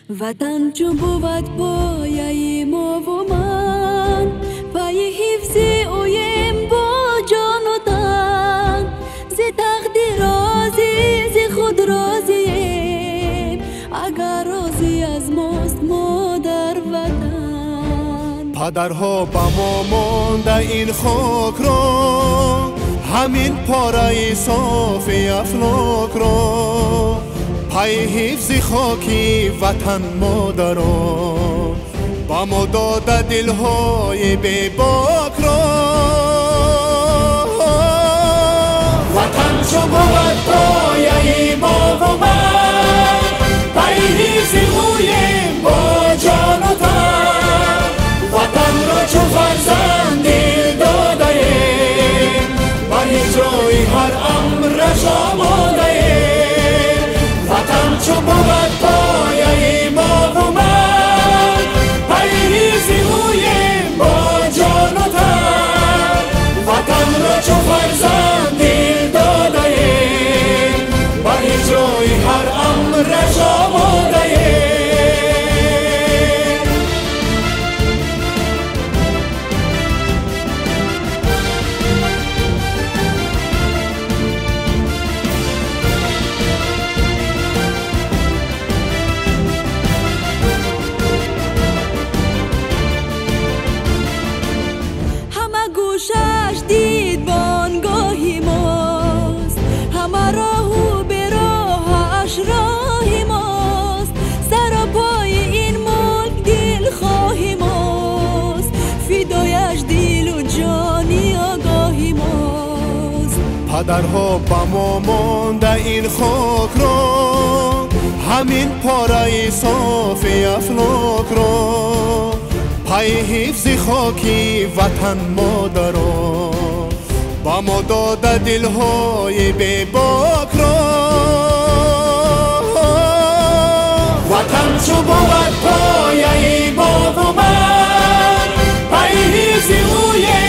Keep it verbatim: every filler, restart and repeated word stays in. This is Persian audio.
وطن چون بود پایه ما و من، پای حفظ اویم با جان و تن. ز تقدیر راضی، ز خود راضیم، اگر راضی از ماست مادر وطن. پدرها به ما مانده این خاک را، همین پاره صاف افلاک را. پای حفظ خاکی وطن مادران، با ما داده دلهای بی باک را. وطن چو بود پایه ما و من، پای حفظ اویم با جان و تن. وطن را چو فرزند دل داده ایم، بر اجرای هر امرش آماده ایم. وطن چو بود پایه ما و من، پای حفظ اویم با جان و تن. وطن را چو فرزند دل داده ایم، بر اجرای هر امرش آماده ایم. گوشش دید بانگاهی ماست، همه راه و به راهش راهی ماست. سر پای این ملک دل خواهی ماست، فدایش دل و جانی آگاهی ماست. پدرها به ما مانده این خاک را، همین پاره صاف افلاک را. پای حفظ خاکی وطن مادران، با ما داده دلهای بی باک را. وطن چو بود پایه ما و من، پای حفظ اویم